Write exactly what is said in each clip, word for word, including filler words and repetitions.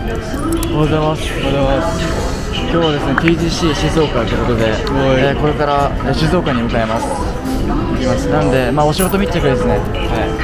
おはようございます。おはようございます。今日はですね ティージーシー 静岡ということで、えー、これから静岡に向かいます。行きます。なんでまあお仕事密着ですね。はい、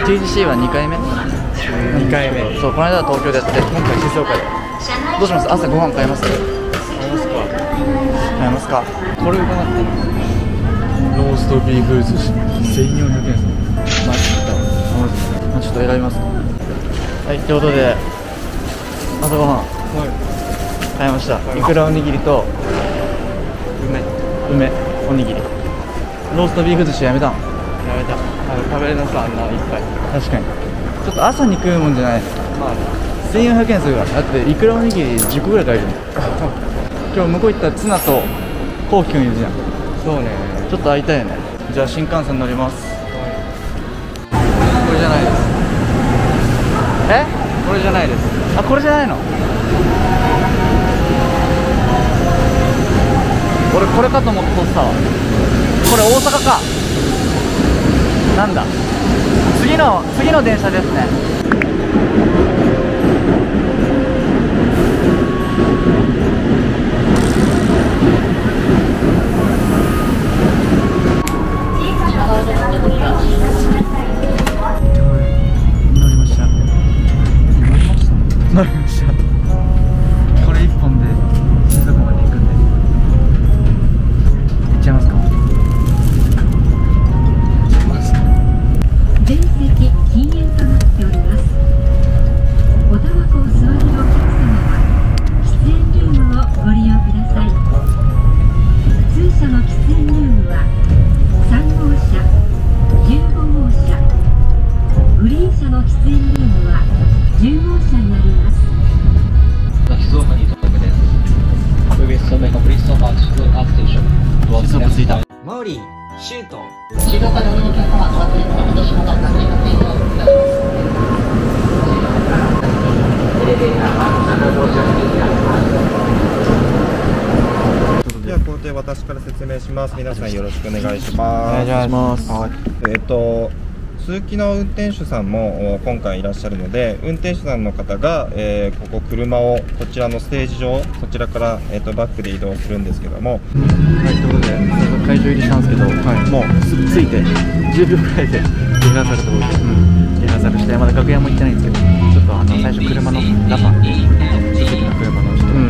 ティージーシー はにかいめ。 にかいめ。 そう、この間は東京でやって、今回静岡で。どうします？朝ご飯買います？買いますか。 買いますか。これ伺ってローストビーフ寿司せんよんひゃくえんです。 マジで。まあちょっと選びます。はい、ということで朝ごはん買いました。いくらおにぎりと梅梅おにぎり。ローストビーフ寿司やめたん？やめた。食べれなさあんないっぱい。確かにちょっと朝に食うもんじゃない。まあせんよんひゃくえんするから。だっていくらおにぎりじゅっこぐらい買えるの。今日向こう行ったらツナとコウキくんいるじゃん。 そうね。 ちょっと会いたいよね。じゃあ新幹線乗ります。これじゃないです。え？これじゃないです。あ、これじゃないの？俺これかと思って撮ってたわ。これ大阪か。なんだ。次の次の電車ですね。乗りました。乗りました。これ一本で静岡まで行くんで行っちゃいますか。 全席禁煙となっております。おタバコを吸われるお客様は喫煙ルームをご利用ください。通車の喫煙ルームはさんごうしゃ、じゅうごごうしゃ、グリーン車の喫煙ルームはじゅうごうしゃになります。 静岡に到着です。ウエストメインブリストパークストアークステーション。 静岡着いた。 マウリー、シュート。 静岡でお乗りのお客様、お忘れ物落とし物などにご提供いたします。エレベーターはななごうしゃ付近になります。 では工程私から説明します。皆さんよろしくお願いします。 お願いします。はい。 えっと通勤の運転手さんも今回いらっしゃるので、運転手さんの方が、えー、ここ車をこちらのステージ上、こちらから、えー、とバックで移動するんですけども、 はい、ということで会場入りしたんですけど、はい、もうすぐ着いてじゅうびょうくらいでリハーサルところで、うん、リハーサルして、まだ楽屋も行ってないんですけど、ちょっとあの最初車のラパン、鈴木の車のちょっと、うん、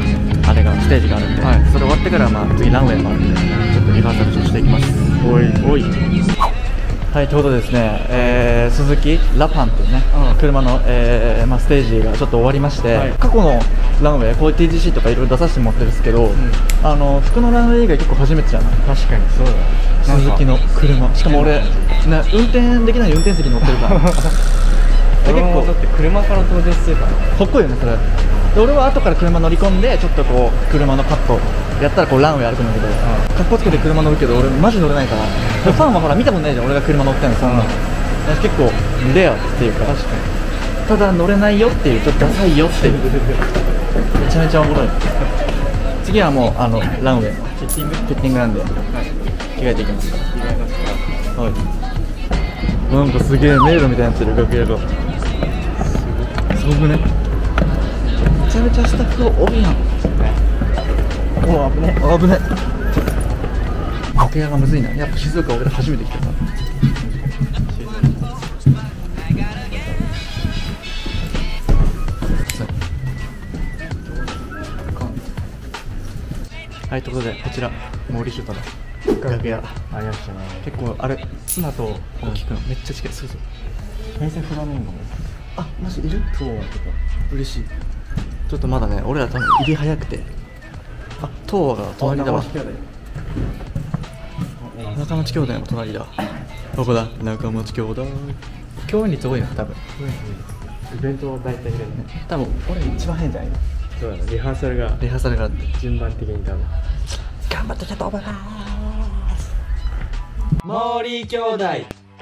あれがステージがあるんで、はい、それ終わってからまあ次ランウェイもあるんで、ちょっとリハーサルしていきます。おいおい。はい、ということでですね、えー、鈴木ラパンというね、うん、車の、えーまあ、ステージがちょっと終わりまして、はい、過去のランウェイ、こういう ティージーシー とかいろいろ出させてもらってるんですけど、うん、あの服のランウェイ以外結構初めてじゃない。確かにそうだね。鈴木の車、しかも俺、ね、運転できないで運転席に乗ってるから結構だって車から登場してるからかっこいいよねそれ。で俺は後から車乗り込んでちょっとこう車のカットやったらこうランウェイ歩くんだけど、うん、かっこつけて車乗るけど俺マジ乗れないからファンはほら見たことないじゃん、俺が車乗ってんのそんな、うん、結構レアっていうか、確かにただ乗れないよっていう、ちょっとダサいよっていうめちゃめちゃおもろい。次はもうあのランウェイのフィッティングフィッティングなんで、はい、着替えていきますから。はい、なんかすげえ迷路みたいになってる楽屋がすごくね。めちゃめちゃスタッフ多いやん。おお危ね危ね。楽屋がむずいな。やっぱ静岡俺ら初めて来たから。はい、ということでこちら森下の楽屋ありましたね。結構あれツナと大きくんめっちゃ近い。そうそう。 平成フラミンゴもあ、マジいる？ そうとか嬉しい。ちょっとまだね、俺ら多分入り早くて。あ、東和が隣だわ。中町兄弟の隣だ。どこだ？中町兄弟。共演率多いの多分。 イベントは大体入れるね。 多分俺一番変じゃないの。 そうだね。リハーサルがリハーサルがあって順番的に多分頑張ってきたと思います。 モーリー兄弟。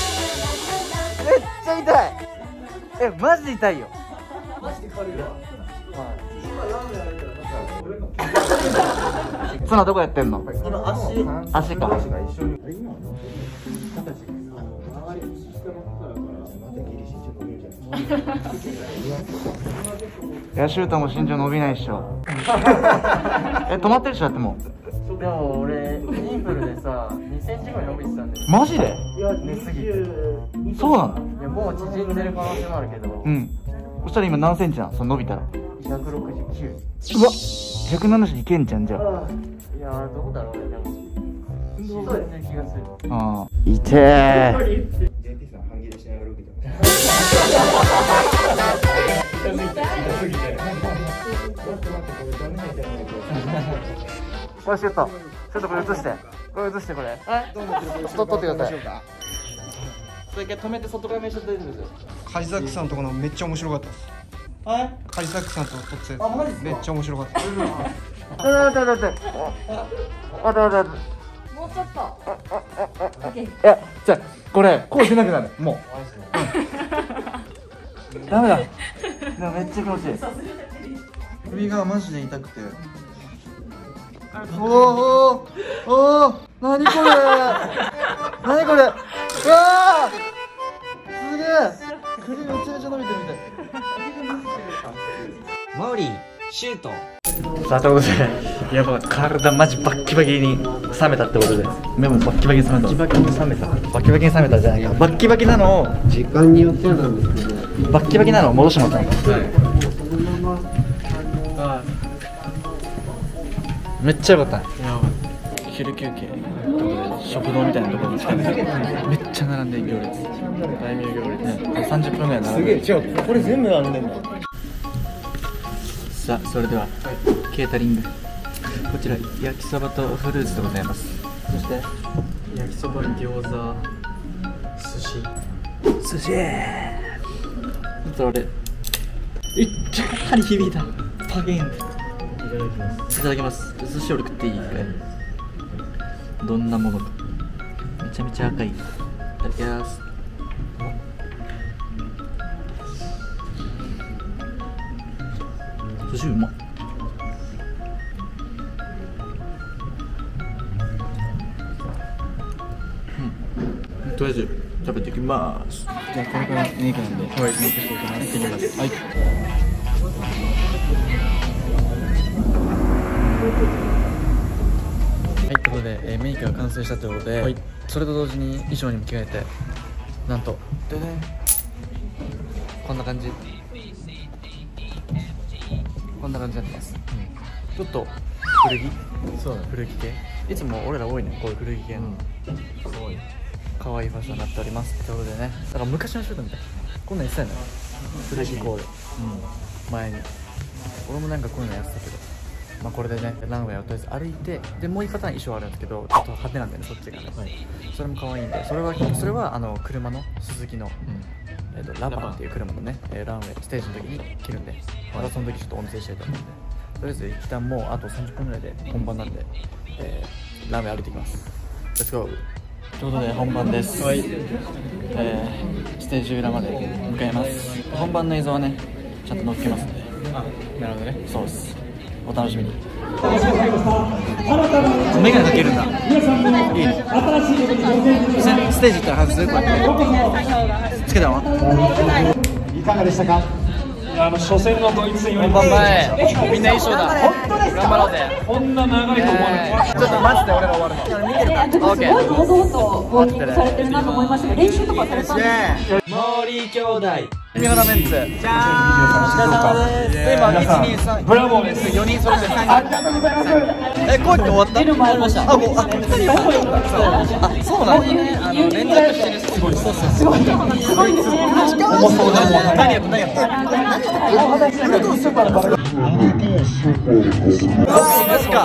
めっちゃ痛い。え、マジで痛いよ。ツナどこやってんの？足か。いや、シュートも身長伸びないっしょ。え、止まってるっしょ、だってもう。 でも俺インフルでさにセンチぐらい伸びてたんで。 マジで？ 寝すぎて。 そうなの？ いやもう縮んでる可能性もあるけど。 うん。そしたら今何センチなの？その伸びたら。 ひゃくろくじゅうきゅう。 うわ、ひゃくななじゅういけんじゃんじゃあ。 いやーどうだろうね、でもそうですね、気がする。 ああ、痛え。 ジェーピー さん半切れしながら受けてまこれシュート、ちょっとこれ映して、これ映してこれ。え？撮ってください。それ一回止めて外側面して出てくるんですよ。 梶崎さんのところめっちゃ面白かったです。 はい。 カリサックさんと撮ってあ、マジっすか。 めっちゃ面白かった。 待って待って待って。待って待って待って。 もうちょっと。オッケー。 いや、じゃあこれこうしなくなる。もう。ダメだ。でもめっちゃ気持ちいい。首がマジで痛くて。おおおおお、なにこれ。なにこれ。うわあ。すげえ。首めちゃめちゃ伸びてるみたい。 マオリーシュート。 さあということで、やばい、体マジバッキバキに冷めたってことで、目もバッキバキに冷めた。バッキバキに冷めた。バッキバキに冷めたじゃないか。バッキバキなのを時間によってなんですけど、 バッキバキなのを戻してもらったの。 はい。 めっちゃ良かった。昼休憩食堂みたいなところに来たんですけど、めっちゃ並んで行列。大名行列。ね、さんじゅっぷんぐらい並んで。 すげえ、違う、これ全部並んでんだ。 さあ、それではケータリング、こちら焼きそばとフルーツでございます。そして焼きそば、餃子、寿司寿司それいっちゃ針響いた。パゲン。いただきます。寿司俺食っていい？これどんなものか。めちゃめちゃ赤い。いただきます。寿司うまっ。うん、とりあえず食べていきます。じゃあこれからメイクなんで、はい、メイクしていきます。行ってきます。はい。はい、ということで、えー、メイクが完成したということで、はい、それと同時に衣装にも着替えて、なんとでね、こんな感じ。こんな感じになってます、うん、ちょっと古着、そうだ、ね、古着系。いつも俺ら多いね、こういう古着系の、うん、すごい可愛いファッションになっております。ということでね、だから昔の人みたいこんなん言ってたよね、古着コーデ、うん、前に俺もなんかこういうのやってたけど、まあこれでね、ランウェイをとりあえず歩いて、でもう一パターン衣装あるんですけど、ちょっと派手なんだよね、そっちがね、はい、それも可愛いんで、それはそれはあの車のスズキの、うん、えー、とラバンっていう車のね、えー、ランウェイステージの時に着るんで、またその時ちょっとお見せしたいと思うんで、とりあえず一旦もうあとさんじゅっぷんぐらいで本番なんで、えー、ランウェイ歩いていきます。レッツゴー。ということで本番です、はい、えー、ステージ裏まで向かいます。本番の映像はねちゃんと載っけますんで。あ、なるほどね。そうです、お楽しみに。メガネかけるんだ。いいね。ステージ行ったら外す？こうやってつけたの？ いかがでしたか？ あの初戦のドイツ戦より本番前、みんな衣装だ。頑張ろうぜ。 こんな長いと思わなかった。 ちょっと待って、俺ら終わるの。見てるか？オッケー。 堂々とウォーニングされてるなと思いましたけど、練習とかされたんですか？ モーリー兄弟。 三原メンツ。じゃーん。お疲れ様です。今いちにさん、 ブラボーです。 よにんそれぞれさんにん。 ありがとうございます。 え、こうやって終わった？ 出る前ました。 あ、もうあ、ふたり終わった。あ、そうなんだ。あの連絡してる。すごい。そうそう。すごい。すごいです。重そうだ。何やった？何やった？何やった？マジか。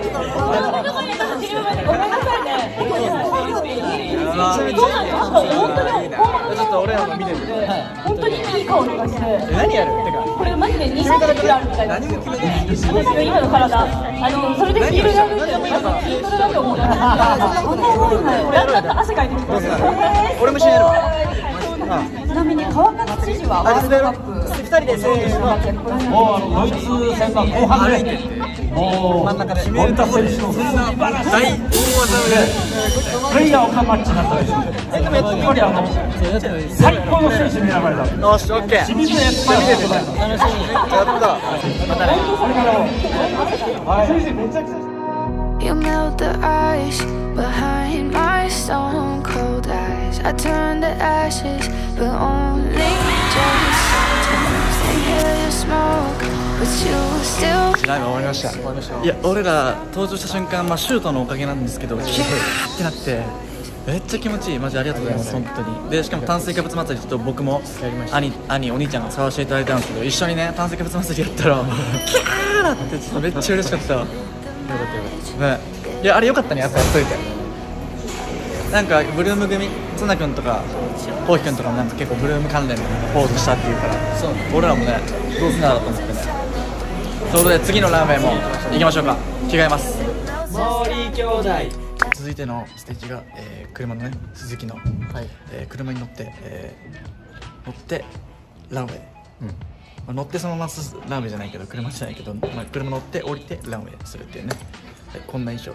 ちょっと俺らも見てる。 本当にいい顔がして。 何やる？てか。 これマジでに、さんじゅっキロあるみたいな。何も決めてない。私の今の体、あのそれでヒールがあるんで、筋トレだと思う。だって汗かいてる。 俺も一緒にやるわ。 ちなみに川勝知事はワールドカップふたりでせーの。 もうあのドイツ戦の後半で、もう真ん中で決めた選手の素晴らしい大大技でプレイヤーオカマッチになったんです。やっぱりあの最高の選手に選ばれた。 よし、オッケー。 清水エスパルでございます。 楽しみ。やった。またね。 はい。めちゃくちゃ。 You melt the ice behind my stone cold eyes. I turn to ashes, but only just sometimes they hear you smoke, but you still. ライブ終わりました。いや、俺ら登場した瞬間、まあシュートのおかげなんですけど、キャーってなってめっちゃ気持ちいい。マジありがとうございます、本当に。でしかも炭水化物祭りちょっと僕も兄兄お兄ちゃんが使わせていただいたんですけど、一緒にね炭水化物祭りやったらキャーだってちょっとめっちゃ嬉しかった。ね、いやあれ良かったね、やっぱやっといて。なんかブルーム組ツナ君とかコウキ君とかもなんか結構ブルーム関連のポーズしたっていうから、そう俺らもねどうすんだろうと思ってね。それで次のランウェイも行きましょうか。着替えます。 森兄弟。 続いてのステージが、えー、車のね鈴木の、はいえー、車に乗って、えー、乗ってランウェイ、うんまあ、乗ってそのままランウェイじゃないけど車じゃないけど、まあ、車乗って降りてランウェイするっていうね、はい、こんな衣装。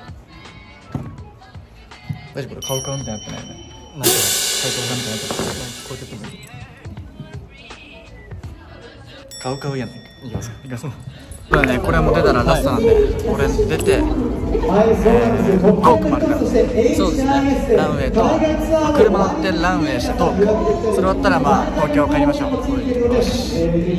大丈夫これカウカウみたいになってないよね。カウカウみたいになってない。こうやって撮る。カウカウやないか。いきますか。いきます。これね、これも出たらラストなんで、これ出て、えー、トークもあるから。そうですね。ランウェイと、まあ、車乗ってランウェイしてトーク。それ終わったらまあ東京帰りましょう。よし。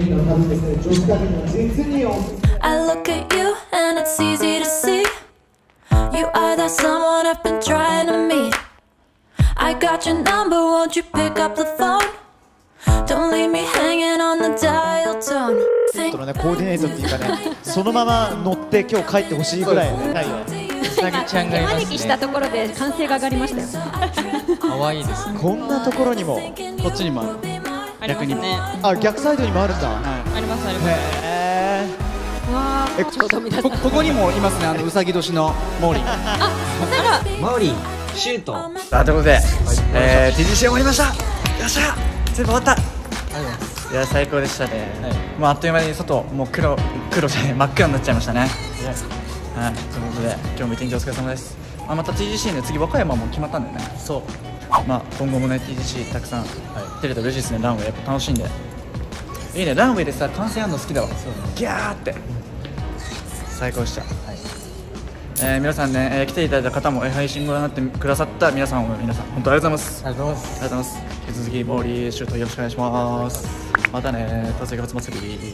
I look at you and it's easy to see you are that someone I've been trying to meet. I got your number, won't you pick up the phone? Don't leave me hanging on the dial tone. そのねコーディネートっていうかね、そのまま乗って今日帰ってほしいぐらいね。うさぎちゃんがいますね。 手招きしたところで歓声が上がりましたよ。 可愛いですね。こんなところにも、 こっちにもある。逆にね。 あ、逆サイドにもあるんだ。 ありますあります。 へー。わあ、ちょうど皆さん。 ここにもいますね、あのうさぎ年のモーリー。 あ、なんか。 モーリー、シュート。 さあということで、えー、ティージーシー 終わりました。よっしゃ、全部終わった。いや最高でしたね、はい、もうあっという間に外もう黒黒じゃない真っ暗になっちゃいましたね、はい、ということで今日も一日お疲れ様です。まあ、また ティージーシー ね、次和歌山も決まったんだよね。そう、まあ今後もね ティージーシー たくさん出れたら嬉しいですね。ランウェイやっぱ楽しんでいいね。ランウェイでさ歓声あるの好きだわ。ギャーって最高でした、はい。えー、皆さんね、えー、来ていただいた方も、えー、配信ご覧になってくださった皆さんも皆さん本当ありがとうございます。ありがとうございます。ありがとうございます。引き続きモーリーシュートよろしくお願いします。またね、達成活祭り。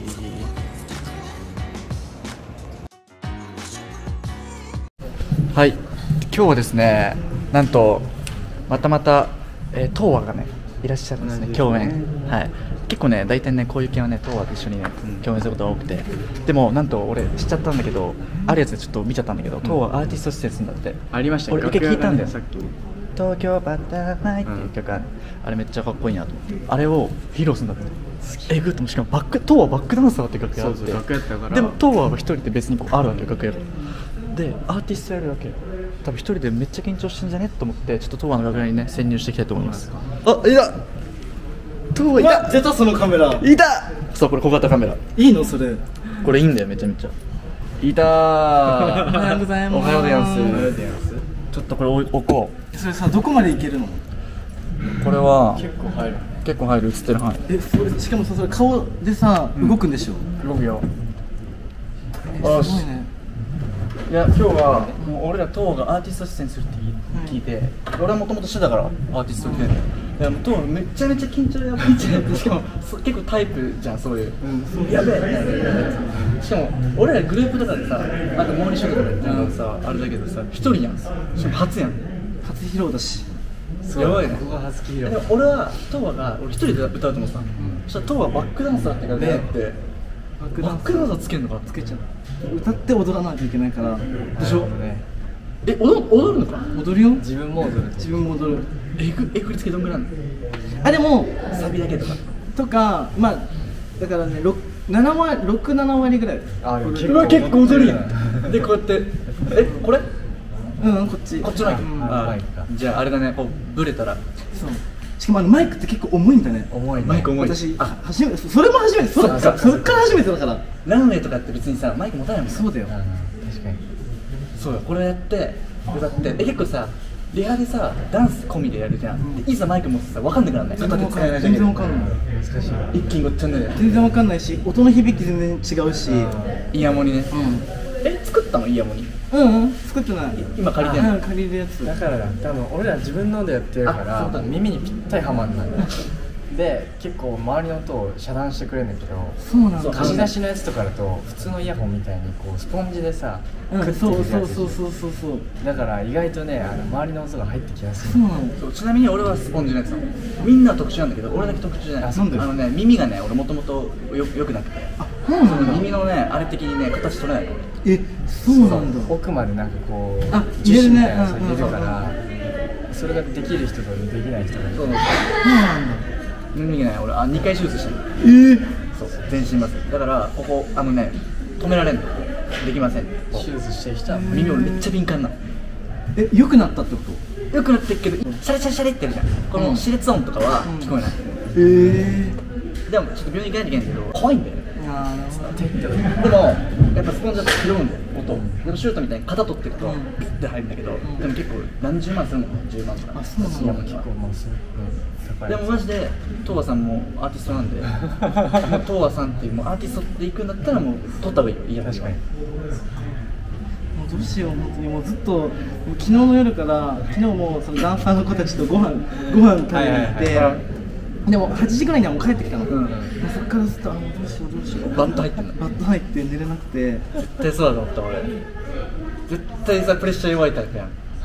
はい、今日はですね、なんとまたまた、えー、東和がねいらっしゃるんですね、共演。はい。結構ね、大体ねこういう系はね東和と一緒にね、うん、共演することが多くて、でもなんと俺知っちゃったんだけど、あるやつでちょっと見ちゃったんだけど、東和アーティスト出演するんだって。ありましたね。俺一回聞いたんだよさっき。東京バタフライっていう曲が、うん、あれめっちゃかっこいいなと思って、あれを披露するんだって。えぐっともしかもバック東和バックダンサーっていう楽があって、そうそう楽やったから、でも東和が一人で別にこうあるわけよ楽屋で、アーティストやるわけよ。多分一人でめっちゃ緊張してんじゃねと思って、ちょっと東和の楽屋にね潜入していきたいと思います。あ、いた東和いた。 出たそのカメラ。 いた。そうこれ小型カメラ。 いいのそれ。 これいいんだよめちゃめちゃ。いたー。おはようございます。おはようございます。ちょっとこれ置こう。 それさどこまでいけるの？ これは結構入る。 結構入る、映ってる範囲。 え、それしかもさそれ顔でさ、うん、動くんでしょ？ 動くよ。 すごいね。 いや今日はもう俺ら東がアーティスト出演するって聞いて、うん、俺はもともとしてたからアーティスト出演で、いやもう東めちゃめちゃ緊張やばいんじゃない。しかも結構タイプじゃんそういう、うん、そうやべえ。しかも俺らグループとかでさ、あとモーニーショーとかでやるさ、あれだけどさ一人やん。しかも初やん。 初披露だし。 やばいね。ここが初披露。でも俺は東和が俺一人で歌うと思ってた。そしたら東和バックダンサーって感じであって、バックダンサーつけるのかつけちゃう。 歌って踊らないといけないからでしょ。 え、踊踊るのか？踊るよ。 自分も踊る。自分も踊る。 えぐえ振り付けどんぐらいなの？ あでもサビだけとかとか、まあだからねろく、なな割ろく、なな割ぐらい。 あ結構結構踊るやん。でこうやってえこれ？ うんこっち。 こっちのマイクか。じゃああれだね、こうブレたら。そう。 しかもあのマイクって結構重いんだね。 重い。マイク重い。 私あ初めてそれも初めて。そっかそっから初めてだから。 ランウェイとかって別にさマイク持たないもん。 そうだよ。確かに。そうよ。これやって歌ってえ結構さリハでさダンス込みでやるじゃん。いざマイク持ってさ分かんなくならない。 全然分かんない。全然分かんない。 難しい。一気にごっちゃになる。 全然分かんないし音の響き全然違うし。 イヤモニね。え作ったのイヤモニ？ うんうん作ってない。 今借りてるの？ 借りるやつだからだ多分俺ら自分のでやってるから耳にぴったりはまんないで結構周りの音を遮断してくれるんだけど、 そうなんだ。 貸し出しのやつとかだと普通のイヤホンみたいにこうスポンジでさ食ってくるやつ。そうそうそうそうそう。 だから意外とねあの周りの音が入ってきやすい。 そうなんだ。 ちなみに俺はスポンジのやつなの。みんな特殊なんだけど俺だけ特殊じゃない。あのね耳がね俺もともとよよくなくて。あそうなんだ。耳のねあれ的にね形取れないの。 えそうなんだ。 奥までなんかこうあ入れるね。 入れるからそれができる人とできない人がいる。 そうなんだ。耳がない俺あにかい手術したの。 えー、 そう全身麻酔だからここあのね止められんのできません。 手術してる人は耳俺めっちゃ敏感なの。 え良くなったってこと？ 良くなってるけどシャレシャレシャレってやるじゃん。この歯列音とかは聞こえない。 えでもちょっと病院行かないといけないんだけど怖いんだよね。 あでもやっぱスポンジだと拾うんだよ音。でもシュートみたいに型取っていくとピッて入るんだけど、でも結構何十万するのかな、じゅうまんとか。 あそうなんだ。 結構まあする。 でもマジで東和さんもアーティストなんで、東和さんっていうもうアーティストって行くんだったらもう取った方がいいよ。いや確かに。 もうどうしよう本当にもうずっともう昨日の夜から昨日もそのダンサーの子たちとご飯ご飯食べに行って。でもはちじぐらいにはもう帰ってきたの、うん、そっからずっとあもうどうしようどうしようバット入ってんのバット入って寝れなくて絶対そうだと思った俺絶対さプレッシャー弱いタイプやん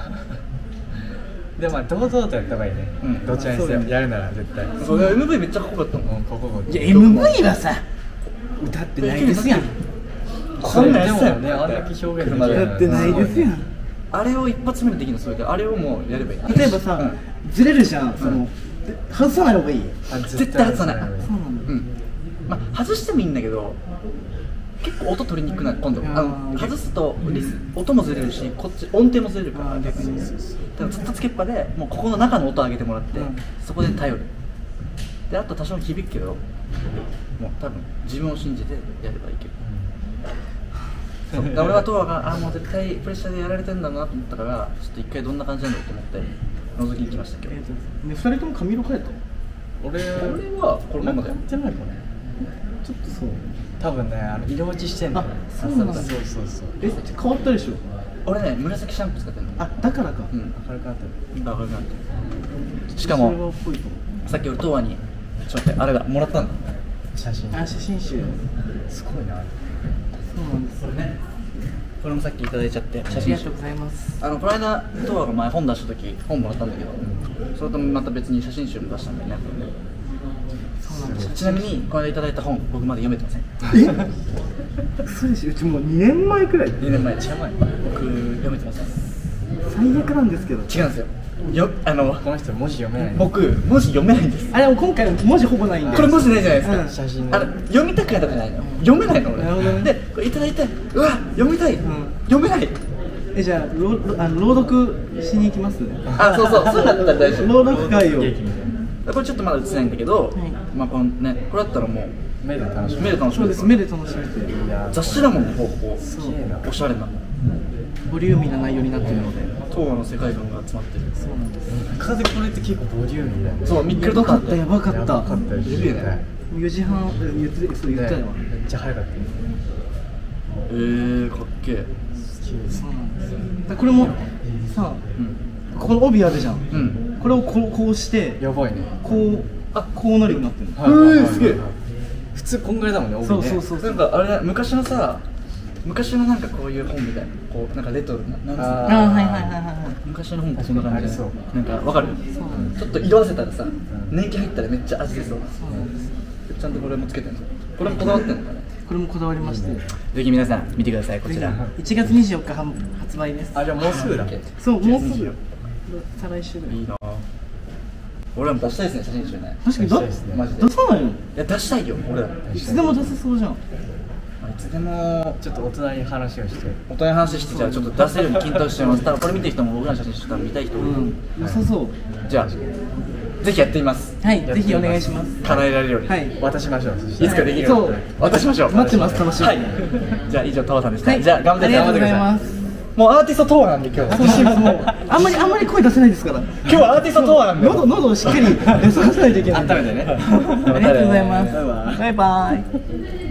でもまあ堂々とやった方がいいね、うん、どちらにせよやるなら絶対そう エムブイ めっちゃかっこよかったもん、 ここいや エムブイ はさ歌ってないですやんこんなやつやんねあんだけ表現できる歌ってないですやんあれを一発目でできるのすごいけどあれをもうやればいい例えばさ、うん、ずれるじゃん、うん、その外さない方がいい絶対外さない。そうなんだ。うん。まあ外してもいいんだけど、結構音取りにくくなる今度。あの外すとリス音もずれるし、こっち音程もずれるから逆に。だからずっとつけっぱでもうここの中の音を上げてもらって、そこで頼る。であと多少響くけど、もう多分自分を信じてやればいいけど。そう俺は東和があもう絶対プレッシャーでやられてるんだなと思ったからちょっと一回どんな感じなんだろうと思って覗きに来ましたけど、ね、 ふたりとも髪色変えた？ 俺はこれままだよ。 じゃないかねちょっとそう多分ねあの色落ちしてんだよ。 そうなんだ。そうそうそうえ変わったでしょ。 俺ね紫シャンプー使ってんの。 あだからか。 うん明るくなってる。 明るくなってる。しかもさっき俺東和にちょっとあれだもらったんだ写真。 あ写真集すごいな。 そうなんですよね。 これもさっきいただいちゃって写真集。ありがとうございます。 あのこの間東和が前本出した時本もらったんだけど、うん、それとまた別に写真集も出したんだよね。そうなんです。ちなみにこの間いただいた本僕まだ読めてません。 え？そうでしょ。うちもうにねんまえくらい。 にねんまえ違う前。僕読めてません。 最悪なんですけど。 違うんですよ。よあのこの人文字読めない。 僕文字読めないんです。 あれも今回文字ほぼないんで。 これ文字ないじゃないですか。 うん、写真あれ読みたくないとかじゃないの。読めないの俺。なるほどね。でこれいただいてうわ読みたい、うん、読めない。 えじゃあ朗あの朗読しに行きます。 あそうそうそうだったら大丈夫。 朗読会を。 これちょっとまだ映せないんだけど、はい、まあこのねこれだったらもう目で楽しめ目で楽しめる。 そうです目で楽しめて。 雑誌だもんこうこうおしゃれな。 ボリューミーな内容になっているので東和の世界観が集まってる。 そうなんです。 風これって結構ボリューミーだよね。 そうミッケルやばかったやばかった。 やばかったよね。 よじはん言ってそう言ったよ。 めっちゃ早かった。 えーかっけえ。 そうなんです。これもさこの帯あるじゃん。これをこうこうしてやばいね。 こうあこうなるようになってる。 えーすげえ。 普通こんぐらいだもんね帯ね。 そうそうそう。 なんかあれ昔のさ。昔のなんかこういう本みたいな、こうなんかレトロな、なんつうの、 ああはいはいはいはい。 昔の本ってそんな感じで、なんかわかる？ちょっと色あせたらさ、年季入ったらめっちゃ味出そう。ちゃんとこれもつけてるの。これもこだわってるのかね。 これもこだわりまして。 ぜひ皆さん見てくださいこちら。 いちがつにじゅうよっか発売です。 あじゃあもうすぐだ。 そうもうすぐよ。再来週。 いいな。俺らも出したいですね写真集ね。 確かに出マジで。 出さないよ。 いや出したいよ俺ら。 いつでも出せそうじゃん。 いつでもちょっと大人に話をして大人に話してじゃあちょっと出せるように均等してます。ただこれ見てる人も僕らの写真集多分見たい人多い。 良さそう。 じゃあぜひやってみます。 はいぜひお願いします。 叶えられるように渡しましょう。 いつかできるように渡しましょう。 待ってます楽しみ。 じゃあ以上東和さんでした。じゃあ頑張って頑張ってください。もうアーティスト東和なんで今日もうあんまりあんまり声出せないですから。 今日はアーティスト東和なんで喉喉をしっかり出さないといけない。 温めてね。 ありがとうございます。バイバイ。